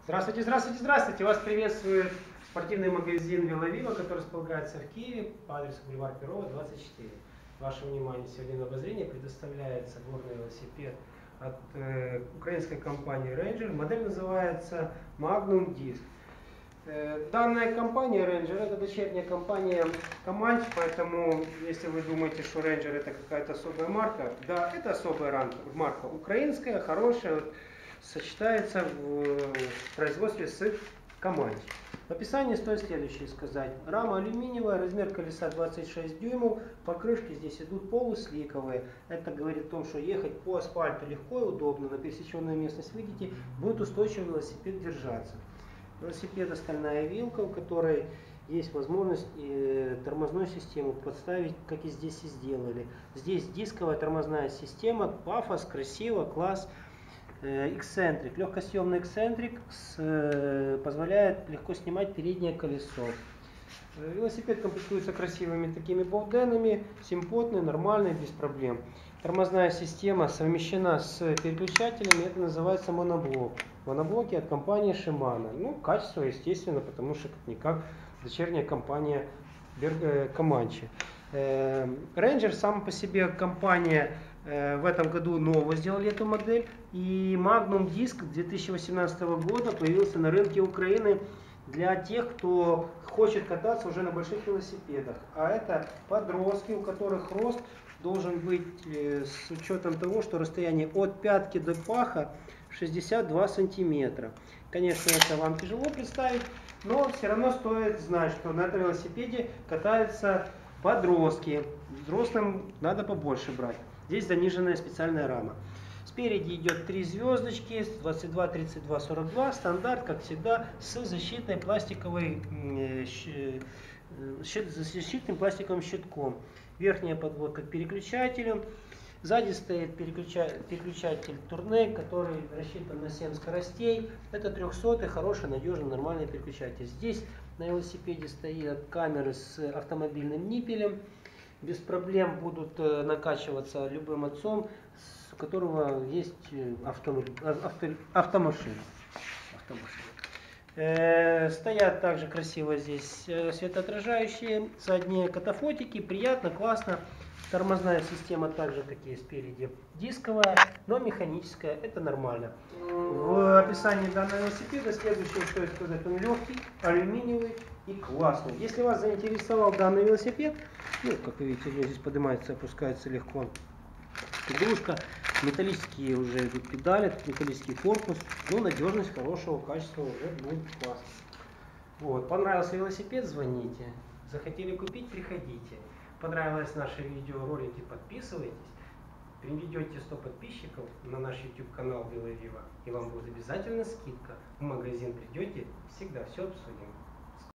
Здравствуйте, здравствуйте, здравствуйте! Вас приветствует спортивный магазин Веловива, который располагается в Киеве по адресу бульвар Перова, 24. Вашему вниманию сегодня на обозрение предоставляется горный велосипед от украинской компании Ranger. Модель называется Magnum Disc. Данная компания Ranger это дочерняя компания Comanche, поэтому если вы думаете, что Ranger это какая-то особая марка, да, это особая марка, украинская, хорошая, сочетается в производстве с Comanche. В описании стоит следующее сказать. Рама алюминиевая, размер колеса 26 дюймов, покрышки здесь идут полусликовые. Это говорит о том, что ехать по асфальту легко и удобно, на пересеченную местность видите, будет устойчивый велосипед держаться. Велосипеда стальная вилка, у которой есть возможность тормозную систему подставить, как и здесь и сделали. Здесь дисковая тормозная система, пафос, красиво, класс. Эксцентрик, легкосъемный эксцентрик позволяет легко снимать переднее колесо. Велосипед комплектуется красивыми такими болденами, симпотный, нормальный, без проблем. Тормозная система совмещена с переключателями, это называется моноблок. Моноблоки от компании Shimano. Ну, качество, естественно, потому что как-никак дочерняя компания Comanche. Ranger сам по себе компания в этом году нового сделали эту модель. И Magnum Disc 2018 года появился на рынке Украины для тех, кто хочет кататься уже на больших велосипедах. А это подростки, у которых рост должен быть с учетом того, что расстояние от пятки до паха 62 сантиметра. Конечно, это вам тяжело представить, но все равно стоит знать, что на этом велосипеде катаются подростки. Взрослым надо побольше брать. Здесь заниженная специальная рама. Спереди идет 3 звездочки, 22, 32, 42, стандарт, как всегда, с защитным пластиковым щитком. Верхняя подводка к переключателю. Сзади стоит переключатель Tourneo, который рассчитан на 7 скоростей. Это 300-й, хороший, надежный, нормальный переключатель. Здесь на велосипеде стоят камеры с автомобильным ниппелем. Без проблем будут накачиваться любым отцом, у которого есть автомашина. Стоят также красиво здесь светоотражающие задние катафотики. Приятно, классно. Тормозная система также, как и спереди, дисковая, но механическая. Это нормально. В описании данного велосипеда следующее стоит сказать, он легкий, алюминиевый и классный. Если вас заинтересовал данный велосипед, ну, как вы видите, здесь поднимается, опускается легко игрушка, металлические уже идут педали, металлический корпус, но надежность хорошего качества уже будет классно. Вот. Понравился велосипед, звоните. Захотели купить, приходите. Понравилось наше видеоролики, подписывайтесь. Приведете 100 подписчиков на наш YouTube канал Веловива, и вам будет обязательно скидка. В магазин придете, всегда все обсудим.